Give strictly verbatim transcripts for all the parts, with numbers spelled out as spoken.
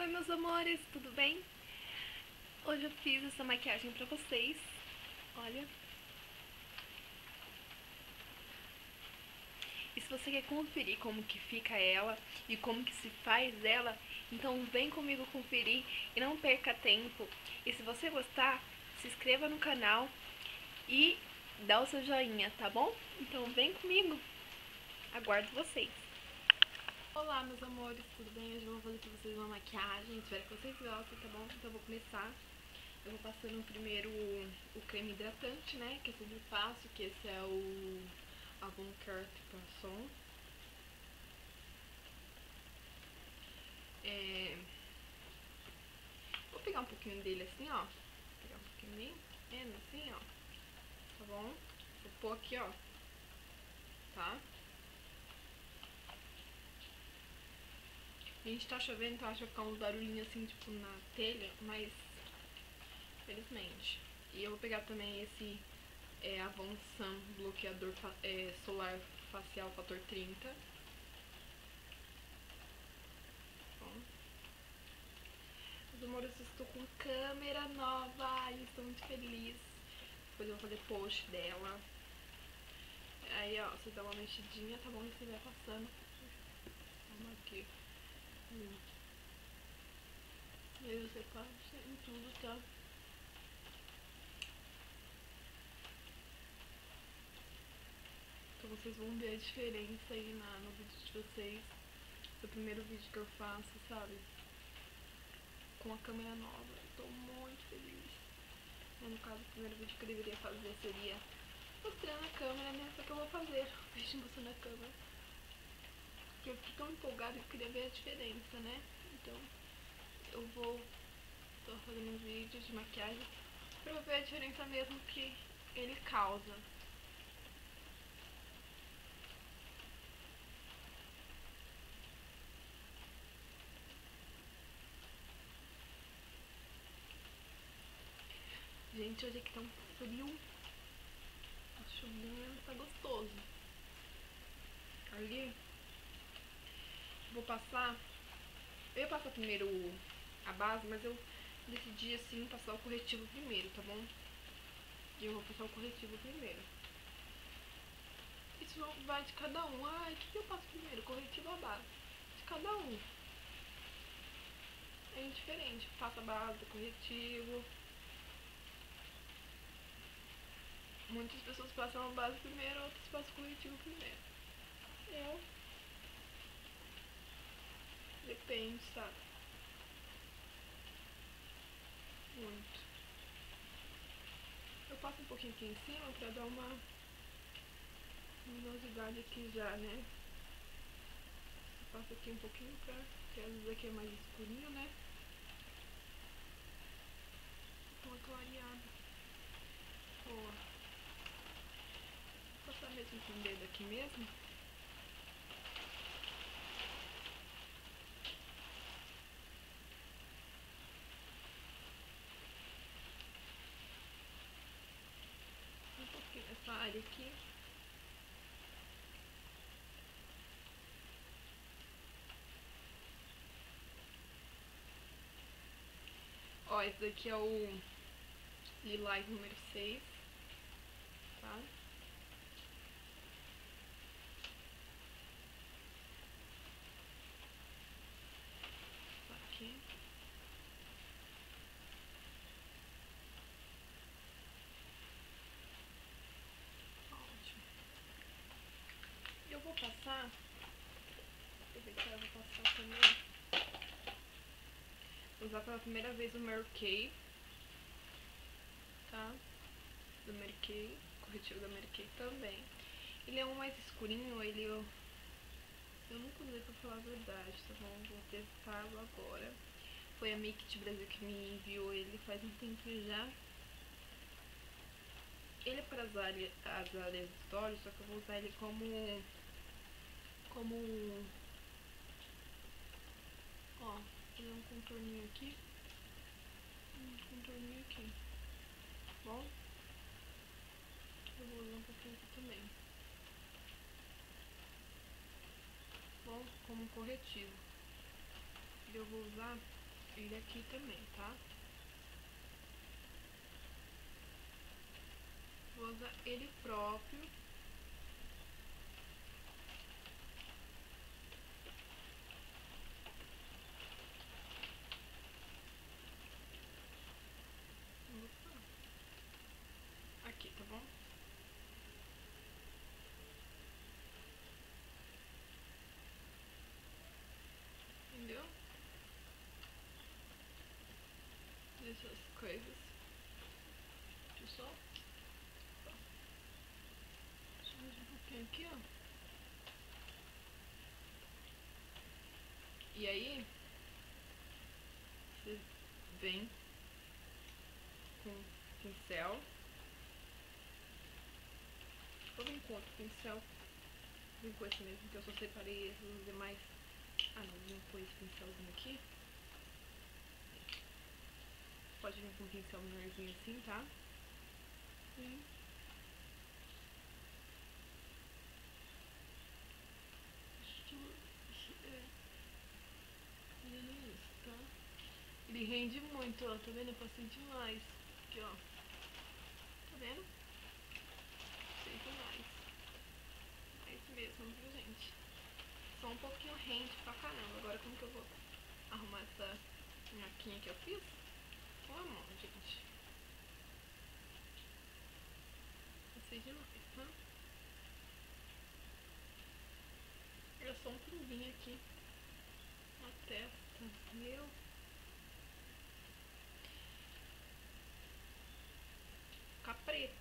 meus amores, tudo bem? Hoje eu fiz essa maquiagem pra vocês. Olha. E se você quer conferir como que fica ela e como que se faz ela, então vem comigo conferir e não perca tempo. E se você gostar, se inscreva no canal e dá o seu joinha, tá bom? Então vem comigo. Aguardo vocês. Olá, meus amores, tudo bem? Hoje eu vou fazer pra vocês uma maquiagem. Espero que vocês gostem, tá bom? Então eu vou começar. Eu vou passando primeiro o, o creme hidratante, né? Que eu sempre passo, que esse é o Avon Care Passon. É... Vou pegar um pouquinho dele assim, ó. Vou pegar um pouquinho menos assim, ó. Tá bom? Vou pôr aqui, ó. Tá? A gente tá chovendo, então acho que vai ficar uns barulhinhos assim, tipo, na telha, mas felizmente. E eu vou pegar também esse é, Avon Sun bloqueador é, solar facial fator trinta. Bom. Meus amores, eu estou com câmera nova e estou muito feliz. Depois eu vou fazer post dela. Aí, ó, você dá uma mexidinha, tá bom? E você vai passando. Vamos aqui. Hum. E aí você passa em tudo, tá? Então vocês vão ver a diferença aí na, no vídeo de vocês. Esse é o primeiro vídeo que eu faço, sabe? Com a câmera nova. Eu tô muito feliz. Mas, no caso, o primeiro vídeo que eu deveria fazer seria mostrando a câmera, né? Só que eu vou fazer o vídeo mostrando a câmera. Porque eu fiquei tão empolgada e queria ver a diferença, né? Então, eu vou... tô fazendo um vídeo de maquiagem pra eu ver a diferença mesmo que ele causa. Gente, hoje aqui tá um frio. Tá chovendo, tá gostoso. Ali, vou passar... Eu ia passar primeiro a base, mas eu decidi, assim, passar o corretivo primeiro, tá bom? E eu vou passar o corretivo primeiro. Isso vai de cada um. Ai, o que, que eu passo primeiro? Corretivo ou a base? De cada um. É indiferente. Passa a base, corretivo. Muitas pessoas passam a base primeiro, outras passam o corretivo primeiro. Eu... Depende, sabe? Muito. Eu passo um pouquinho aqui em cima pra dar uma luminosidade aqui já, né? Eu passo aqui um pouquinho pra... Porque às vezes aqui é mais escurinho, né? Uma clareada. Boa. Vou passar mesmo com o dedo aqui mesmo. Um pouquinho nessa área aqui. Ó, esse daqui é o Lilás número seis, tá? Tá aqui. Ótimo. Eu vou passar, aproveitar, eu vou passar também. Vou usar pela primeira vez o Mary Kay, tá? Do Mary Kay, corretivo da Mary Kay também. Ele é um mais escurinho, ele eu, eu nunca usei pra falar a verdade, tá bom? Vou testá-lo agora. Foi a Make It Brasil que me enviou ele faz um tempo já. Ele é para as áreas, as áreas dos olhos, só que eu vou usar ele como... Como... Ó, fazer um contorninho aqui. Um contorninho aqui. Bom? Eu vou usar um pouquinho aqui também. Bom, como corretivo. Eu vou usar ele aqui também, tá? Vou usar ele próprio. Aqui, tá bom? Entendeu? Essas coisas. Deixa eu só... Deixa eu ver um pouquinho aqui, ó. E aí, você vem com pincel. Eu vim com outro pincel. Vim com esse mesmo, que eu só separei os demais. Ah, não, vim com esse pincelzinho aqui. Pode vir com um pincel menorzinho assim, tá? E... Isso, tá? Ele rende muito, ó. Tá vendo? Eu passei demais. Aqui, ó. Tá vendo? Passei demais. Mais mesmo, viu, gente? Só um pouquinho rende pra caramba. Agora como que eu vou arrumar essa maquinha que eu fiz? Com a mão, gente. Passei demais, tá? Era só um pinguinho aqui na testa. Meu. Ficar preta.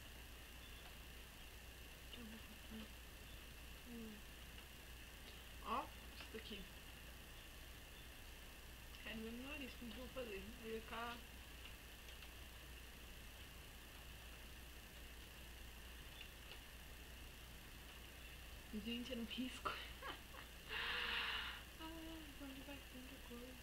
Deixa eu ver passar. Hum. Ó, isso daqui. É no meu nariz que eu vou fazer. Vai ficar... Gente, eu não risco. Ah, onde vai tanta coisa.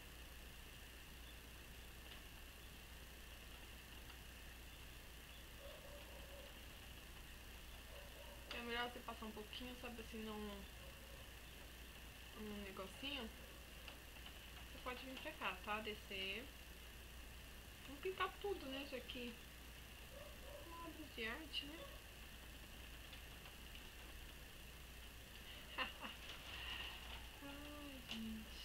É melhor você passar um pouquinho, sabe assim, num, num negocinho. Você pode vir pra cá, tá? Descer. Vamos pintar tudo, né? Já que uma obra de arte, né? Ai, gente.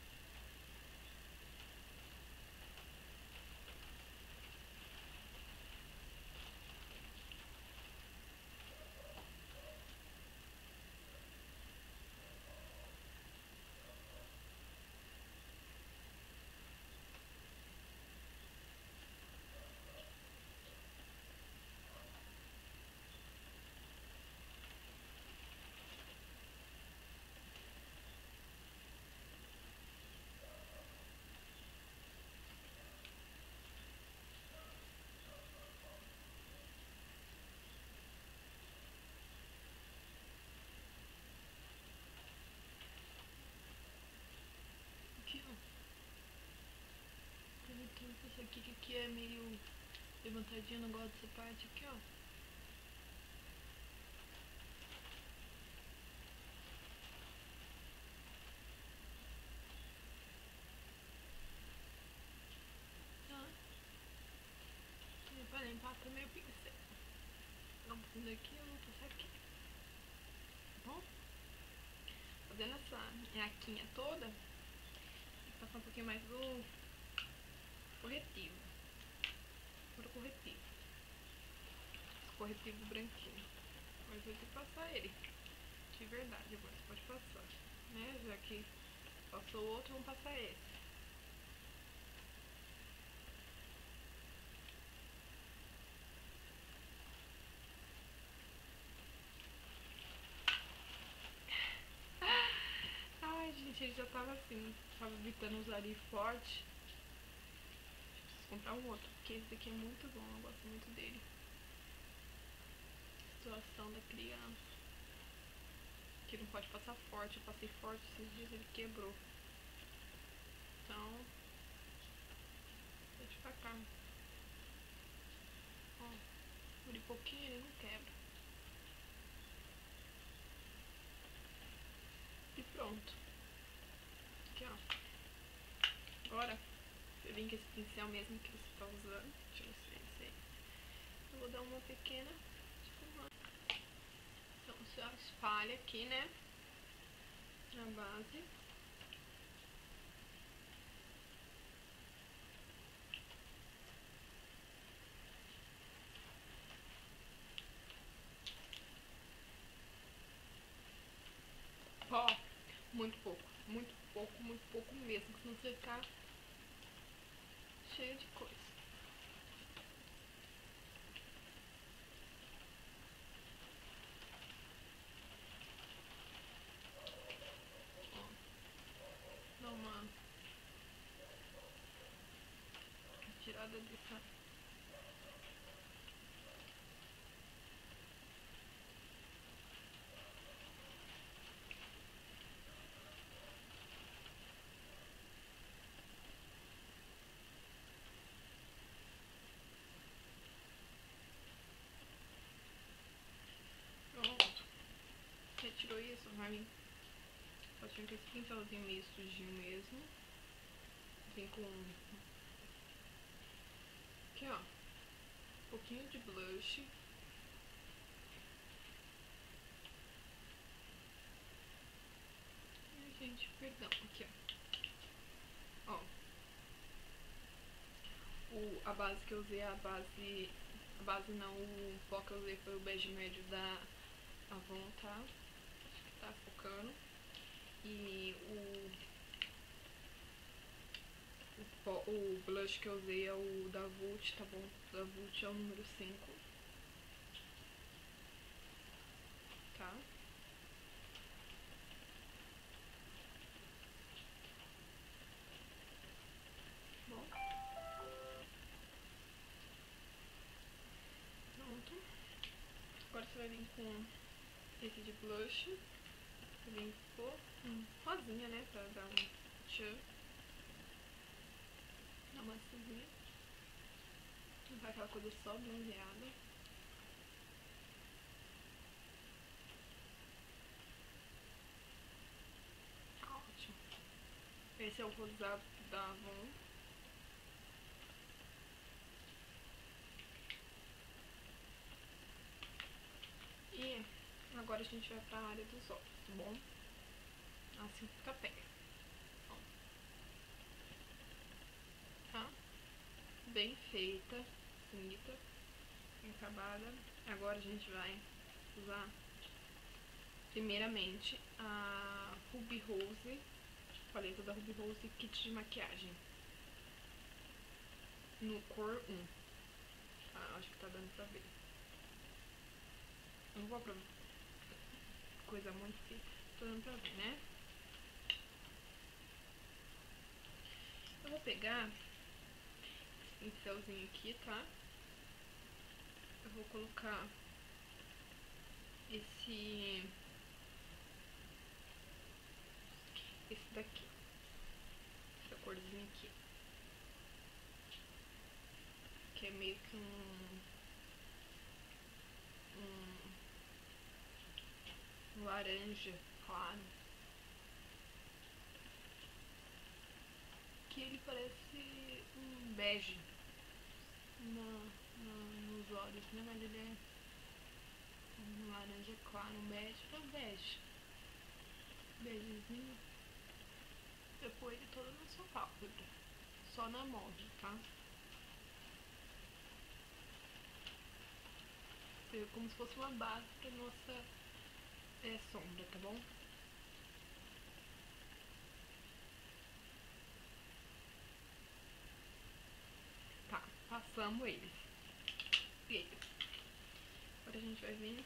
Aqui, ó. Essa aqui, que aqui é meio levantadinha, não gosto dessa parte aqui, ó. Tá. E pra limpar também o pincel. Dá um pouquinho daqui, eu vou passar aqui. Tá bom? Fazendo essa minhaquinha toda, vou passar um pouquinho mais do corretivo. Por corretivo. Esse corretivo branquinho. Mas eu vou ter que passar ele. De verdade, agora você pode passar. Né? Já que passou o outro, vamos passar esse. Ai, gente, ele já tava assim. Tava evitando usar ali forte. Preciso comprar um outro, porque esse daqui é muito bom. Eu gosto muito dele. Situação da criança. Que não pode passar forte. Eu passei forte esses dias, ele quebrou. Então, deixa pra cá. Ó, por um pouquinho ele não quebra. E pronto. Aqui, ó. Agora bem com esse pincel mesmo que você tá usando. Deixa eu ver se eu vou dar uma pequena esfumada. Então, só espalha aqui, né, na base. Ó, muito pouco, muito pouco, muito pouco mesmo, senão você vai ficar cheio de coisa. Ó, dá uma tirada dessa. Pronto. Retirou isso, vai vir. Pode vir com esse pincelzinho meio sujinho mesmo. Vem com aqui, ó, um pouquinho de blush. Ai, gente, perdão, aqui, ó. Ó. O, a base que eu usei, a base... A base não, o pó que eu usei foi o bege médio da Avon, tá? Acho que tá focando. E o... O, pó, o blush que eu usei é o da Vult, tá bom? O da Vult é o número cinco. Tá? Bom. Pronto. Agora você vai vir com esse de blush. Você vem pôr um rosinha, né? Pra dar um tchan. Dá uma cinzinha. Não vai aquela coisa só bronzeada. Ótimo. Esse é o rosado da Avon. E agora a gente vai pra área dos olhos, tá bom? Assim fica bem. Ó. Tá? Bem feita, bonita, bem acabada. Agora a gente vai usar primeiramente a Ruby Rose, paleta da Ruby Rose Kit de maquiagem. No cor um. Ah, acho que tá dando pra ver. Não vou pra coisa muito que tô dando pra ver, né? Eu vou pegar esse pincelzinho aqui, tá? Eu vou colocar esse... Esse daqui. Essa corzinha aqui. Que é meio que um... Um... laranja claro. Que ele parece um bege na, na, nos olhos, né? Mas ele é um laranja claro, um bege, é um bege. Begezinho. Eu pôr ele todo na sua pálpebra. Só na molde, tá? Como se fosse uma base pra nossa é, sombra, tá bom? Tá, passamos eles. E eles. Agora a gente vai vir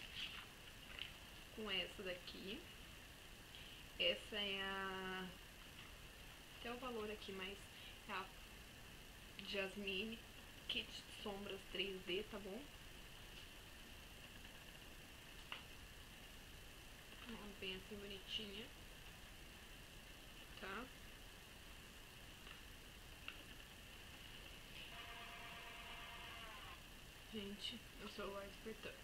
com essa daqui. Essa é a... Tem o valor aqui, mas é a Jasmine Kit Sombras três D, tá bom? Bem assim bonitinha, tá? Gente, o celular despertando.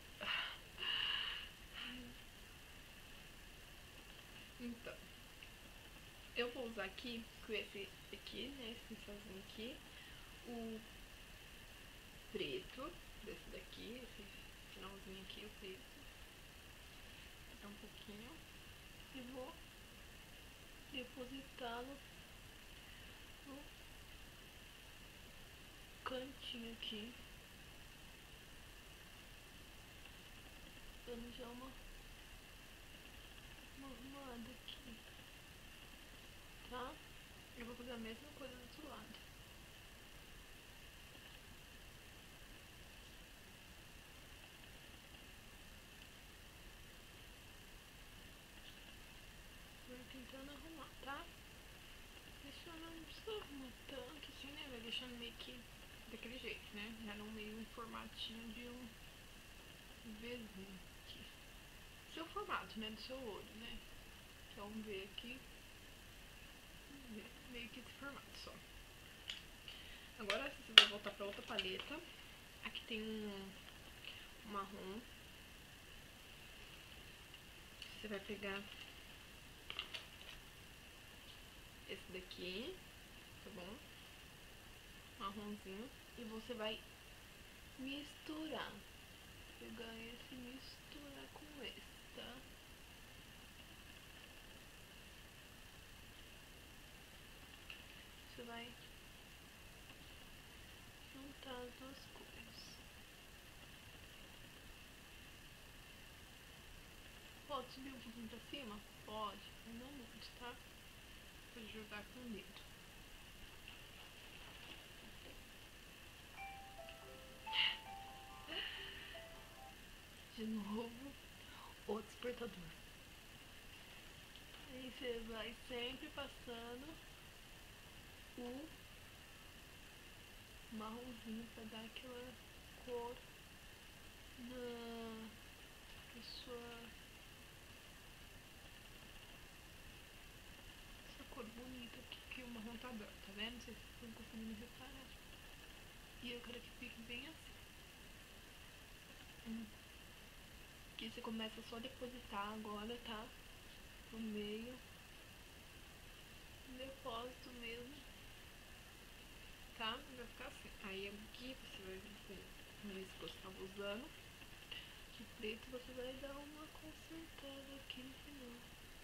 Então, eu vou usar aqui, com esse aqui, né, esse pincelzinho aqui, o preto, desse daqui, esse finalzinho aqui, o preto. Vou dar um pouquinho e vou depositá-lo no cantinho aqui, dando já uma, uma arrumada aqui, tá? Eu vou fazer a mesma coisa do outro lado. Vou tentando arrumar, tá? Deixando, não precisa arrumar tanto assim, né? Vai deixando meio que daquele jeito, né? Já não meio um formatinho de um Vzinho aqui. Seu formato, né? Do seu olho, né? Que é um V aqui. Meio que esse formato só. Agora você vai voltar pra outra paleta. Aqui tem um marrom. Você vai pegar esse daqui, tá bom? Marronzinho. E você vai misturar. Pegar esse e misturar com esse, tá? Você vai juntar as duas cores. Pode subir um pouquinho pra cima? Pode, mas não muito, tá? Pode jogar com o dedo. De novo, o despertador. Aí você vai sempre passando o marronzinho pra dar aquela cor na sua, essa cor bonita aqui que o marrom tá aberto, tá vendo? Não sei se vocês estão conseguindo reparar. E eu quero que fique bem assim. Hum. Aqui você começa só a depositar agora, tá? No meio. Depósito mesmo. Tá? Vai ficar assim. Aí aqui você vai ver se você estava usando. De preto você vai dar uma consertada aqui no final.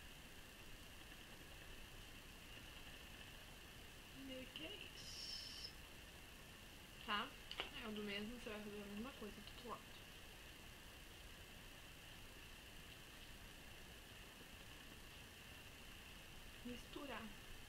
Meio que é isso. Tá? É o do mesmo, você vai fazer a mesma coisa do outro lado. Misturar.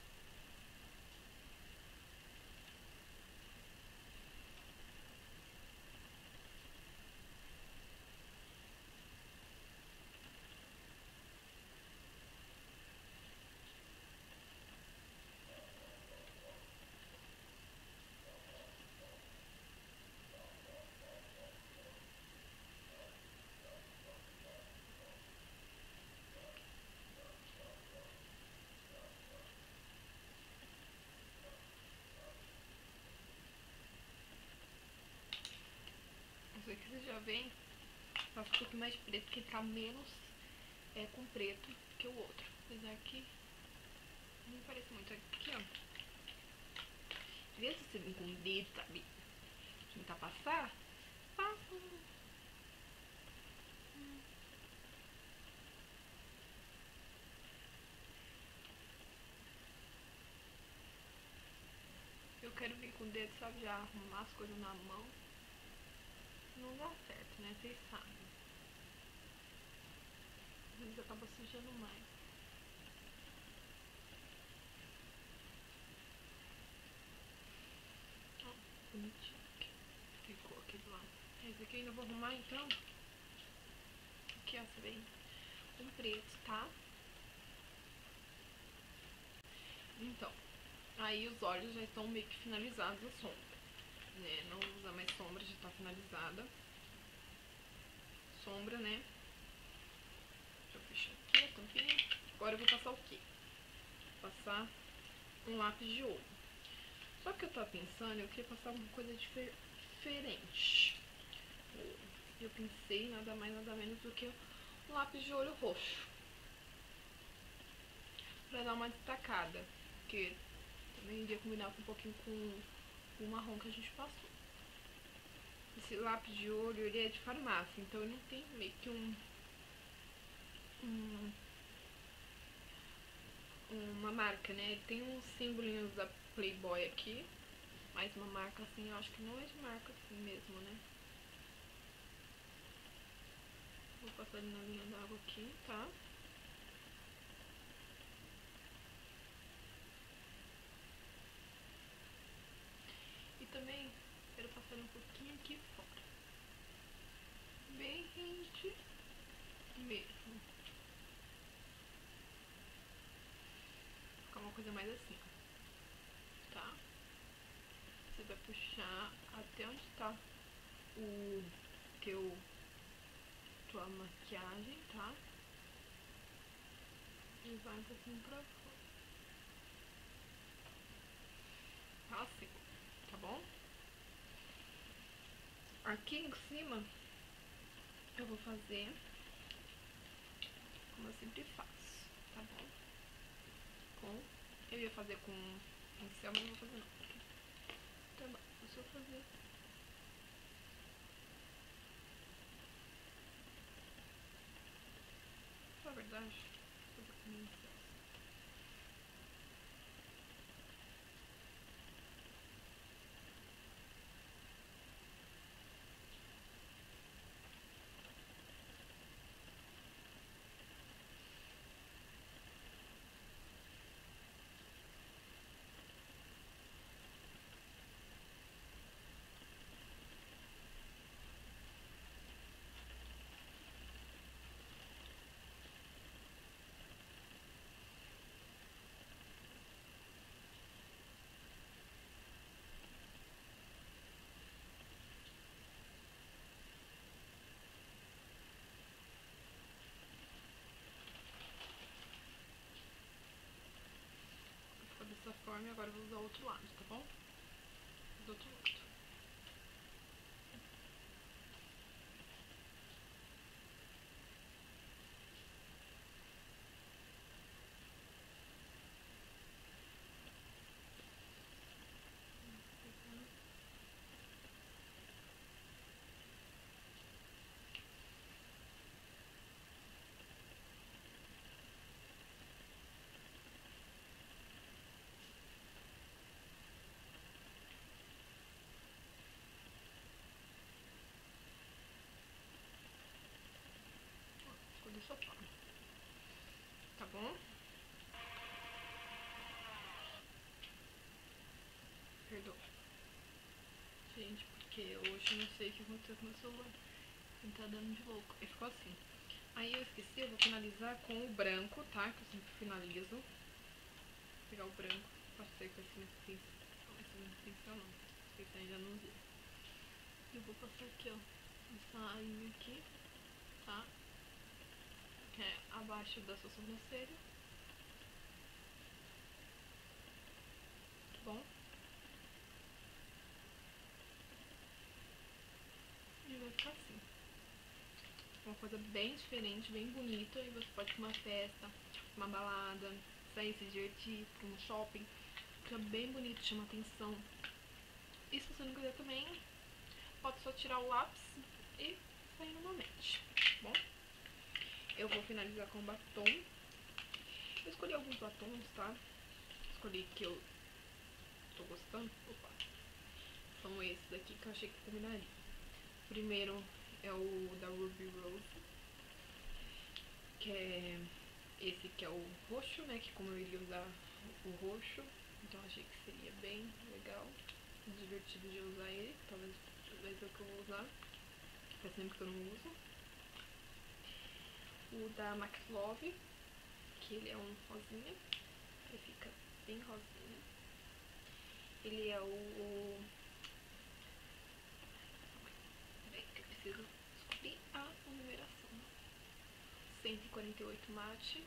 Isso aqui você já vem, faço um pouquinho mais preto, porque tá menos é, com preto que o outro. Apesar que não parece muito. Aqui, ó. Às vezes você vem com o dedo, sabe? Tentar passar, passa. Hum. Eu quero vir com o dedo, sabe? Já arrumar as coisas na mão. Não dá certo, né? Vocês sabem. Às vezes acaba sujando mais. Ó, bonitinho aqui. Ficou aqui do lado. Esse aqui eu ainda vou arrumar, então. Aqui, ó, você vem com preto, tá? Então, aí os olhos já estão meio que finalizados a sombra, né? Não vou usar mais sombra, já tá finalizada. Sombra, né? Deixa eu fechar aqui a tampinha. Agora eu vou passar o quê? Vou passar um lápis de olho. Só que eu tava pensando, eu queria passar uma coisa difer diferente. Eu pensei nada mais, nada menos do que um lápis de olho roxo. pra dar uma destacada, porque também iria combinar com um pouquinho com o marrom que a gente passou. Esse lápis de olho, ele é de farmácia, então ele não tem meio que um, um uma marca, né? Ele tem uns símbolinhos da Playboy aqui, mas uma marca assim, eu acho que não é de marca assim mesmo, né? Vou passar ele na linha d'água aqui, tá? E também quero passar um pouquinho aqui fora, bem rente mesmo. Ficar uma coisa mais assim, tá? Você vai puxar até onde tá o teu tua maquiagem, tá? E vai um pouquinho pra fora. Assim, tá bom? Aqui em cima eu vou fazer como eu sempre faço, tá bom? Com, eu ia fazer com pincel, mas não vou fazer não. Tá bom, vou só fazer. Na verdade, vou fazer com pincel. Ficou dessa forma e agora eu vou usar o outro lado, tá bom? Do outro lado. Ficou dessa forma, tá bom? Perdoa, gente, porque hoje eu não sei o que aconteceu com o meu celular. Ele tá dando de louco. Ele ficou assim. Aí eu esqueci, eu vou finalizar com o branco, tá? Que eu sempre finalizo. Vou pegar o branco, passei com esse pincel. Não, esse não é pincel não. Esse pincel ainda não usei. Eu vou passar aqui, ó. Essa linha aqui, tá? Que é abaixo da sua sobrancelha. Tá bom? E vai ficar assim. Uma coisa bem diferente, bem bonita. E você pode ir pra uma festa, uma balada, sair, se divertir, pra um shopping. Fica bem bonito, chama atenção. E se você não quiser também, pode só tirar o lápis e sair normalmente, tá bom? Eu vou finalizar com batom. Eu escolhi alguns batons, tá? Escolhi que eu tô gostando. Opa. São esses daqui que eu achei que combinaria. O primeiro é o da Ruby Rose, que é esse que é o roxo, né? Que como eu iria usar o roxo, então achei que seria bem legal, divertido de usar ele. Talvez vai ser o que eu vou usar. Faz tempo que eu não uso. O da Max Love, que ele é um rosinha. Ele fica bem rosinha. Ele é o... Peraí que eu preciso descobrir a numeração. cento e quarenta e oito mate.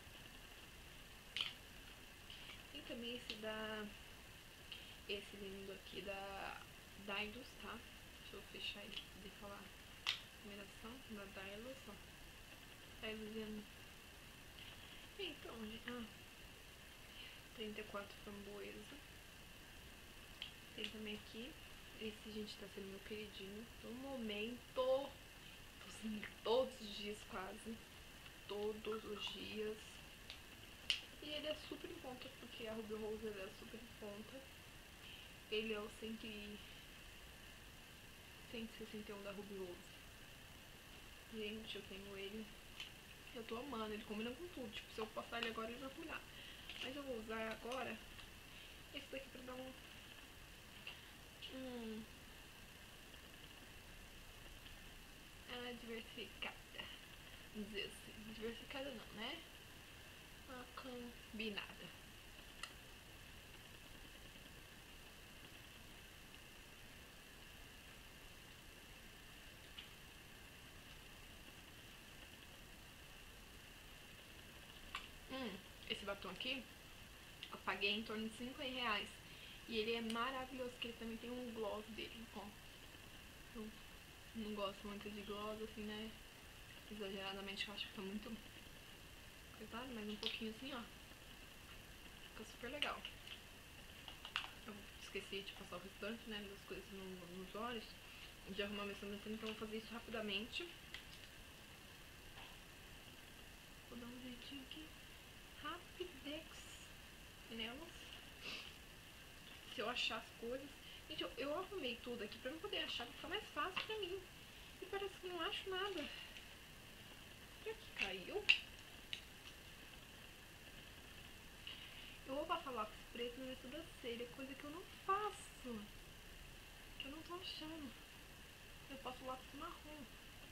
Tem também esse da... Esse lindo aqui da Dylos, tá? Deixa eu fechar ele pra poder falar a numeração da Dylos, ó. Dylos é... Então, gente... Ah, trinta e quatro framboesa. Tem também aqui. Esse, gente, tá sendo meu queridinho no momento. Tô usando todos os dias, quase. Todos os dias. E ele é super em conta, porque a Ruby Rose é super em conta. Ele é o cento e sessenta e um da Ruby Rose. Gente, eu tenho ele. Eu tô amando, ele combina com tudo. Tipo, se eu passar ele agora, ele vai combinar. Mas eu vou usar agora esse daqui pra dar um... Hum... Ah, diversificada. Vamos dizer assim. Diversificada não, né? Uma combinada. Hum, esse batom aqui eu paguei em torno de cinco reais. E ele é maravilhoso, porque ele também tem um gloss dele, ó. Eu não gosto muito de gloss, assim, né? Exageradamente, eu acho que fica muito coitado, mas um pouquinho assim, ó. Fica super legal. Eu esqueci de passar o restante, né, das coisas no, nos olhos, de arrumar minha sobrancelha, então eu vou fazer isso rapidamente. Vou dar um jeitinho aqui. Rapidex nelas. Se eu achar as coisas... Gente, eu, eu arrumei tudo aqui pra eu poder achar, pra ficar mais fácil pra mim. E parece que não acho nada. Será que caiu? Eu vou passar lápis preto na minha sobrancelha, coisa que eu não faço. Que eu não tô achando. Eu passo lápis marrom.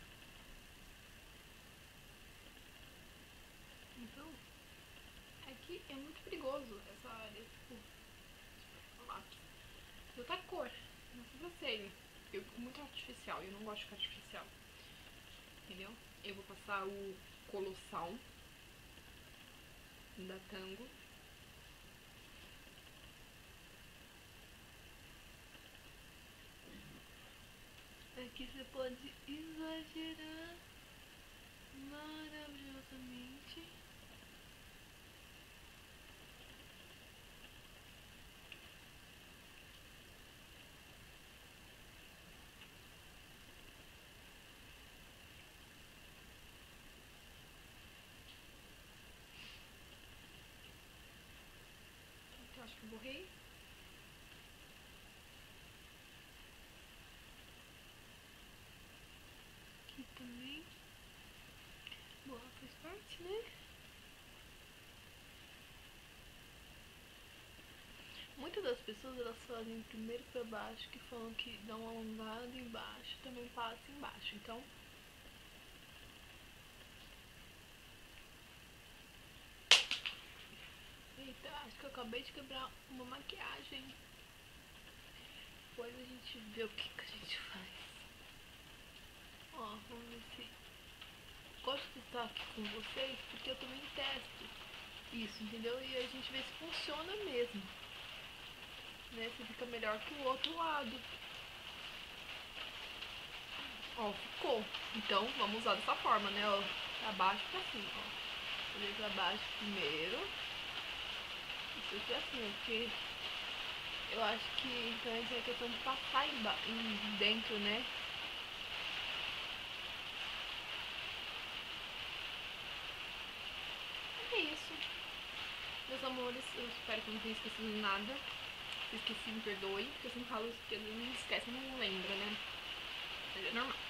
Então, aqui é muito perigoso essa área, tipo, lápis. De outra cor, na sobrancelha. Eu fico muito artificial, eu não gosto de ficar artificial. Entendeu? Eu vou passar o Colossal da Tango. Aqui você pode exagerar maravilhosamente. Eu acho que eu borrei. Aqui também. Boa, faz parte, né? Muitas das pessoas, elas fazem primeiro pra baixo, que falam que dá uma alongada embaixo, também passa embaixo. Então, eita, acho que eu acabei de quebrar uma maquiagem. Depois a gente vê o que, que a gente faz. Ó, vamos ver se... Gosto de estar aqui com vocês, porque eu também testo isso, entendeu? E a gente vê se funciona mesmo, né? Se fica melhor que o outro lado. Ó, ficou. Então, vamos usar dessa forma, né? Ó, pra baixo e pra cima, ó. Fazer pra baixo primeiro. Isso pra cima, porque eu acho que então essa é a questão de passar em, em dentro, né? É isso. Meus amores, eu espero que eu não tenha esquecido de nada. Se esqueci, me perdoe, porque eu sempre falo isso, porque às vezes não esquece, não lembra, né? Mas é normal.